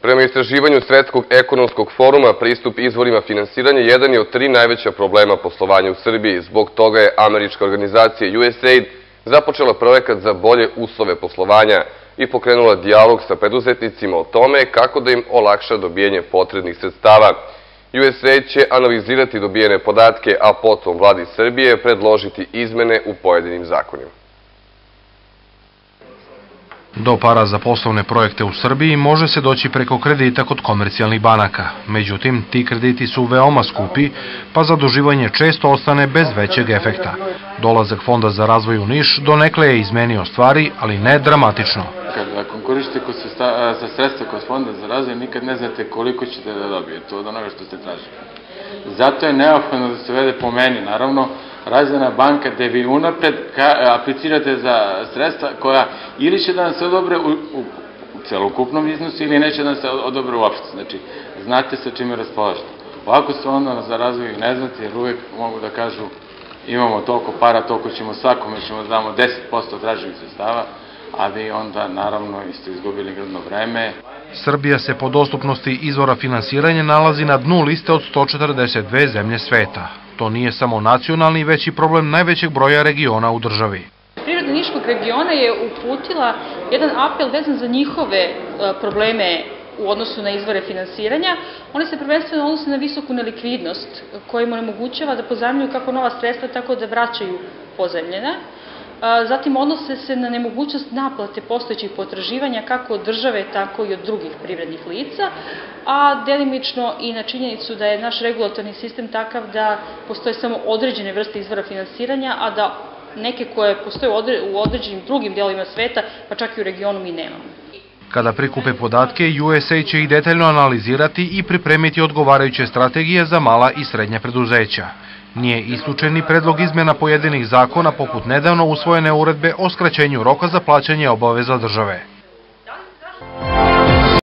Prema istraživanju Svetskog ekonomskog foruma, pristup izvorima finansiranja jedan je od 3 najveća problema poslovanja u Srbiji. Zbog toga je američka organizacija USAID započela projekat za bolje uslove poslovanja i pokrenula dijalog sa preduzetnicima o tome kako da im olakša dobijanje potrebnih sredstava. USAID će analizirati dobijene podatke, a potom vladi Srbije predložiti izmene u pojedinim zakonima. Do para za poslovne projekte u Srbiji može se doći preko kredita kod komercijalnih banaka. Međutim, ti krediti su veoma skupi, pa zaduživanje često ostane bez većeg efekta. Dolazak Fonda za razvoj u Niš donekle je izmenio stvari, ali ne dramatično. Kada konkurišete za sredstva kod Fonda za razvoj, nikad ne znate koliko ćete da dobijete od onoga što ste tražili. Zato je neophodno da se vede po meni, naravno, Razvojna banka gde vi unapred aplicirate za sredstva koja ili će da vam se odobre u celokupnom iznosu ili neće da vam se odobre uopšte. Znači, znate sa čime raspolažete. Ovako se onda za razvoj ne znate, jer uvek mogu da kažu imamo toliko para, toliko ćemo svakome, ćemo da damo 10% traženih sredstava, a vi onda naravno ste izgubili grdno vreme. Srbija se po dostupnosti izvora finansiranja nalazi na dnu liste od 142 zemlje sveta. To nije samo nacionalni, već i problem najvećeg broja regiona u državi. Privreda Niškog regiona je uputila jedan apel vezan za njihove probleme u odnosu na izvore finansiranja. Oni se prvenstveno odnose na visoku nelikvidnost koja im onemogućava da pozajmljuju kako nova sredstva, tako da vraćaju pozajmljena. Zatim odnose se na nemogućnost naplate postojećih potraživanja kako od države, tako i od drugih privrednih lica, a delimično i na činjenicu da je naš regulatorni sistem takav da postoje samo određene vrste izvora finansiranja, a da neke koje postoje u određenim drugim delovima sveta, pa čak i u regionu, mi nemamo. Kada prikupe podatke, USAID će ih detaljno analizirati i pripremiti odgovarajuće strategije za mala i srednja preduzeća. Nije isključen ni predlog izmena pojedinih zakona poput nedavno usvojene uredbe o skraćenju roka za plaćanje obaveza države.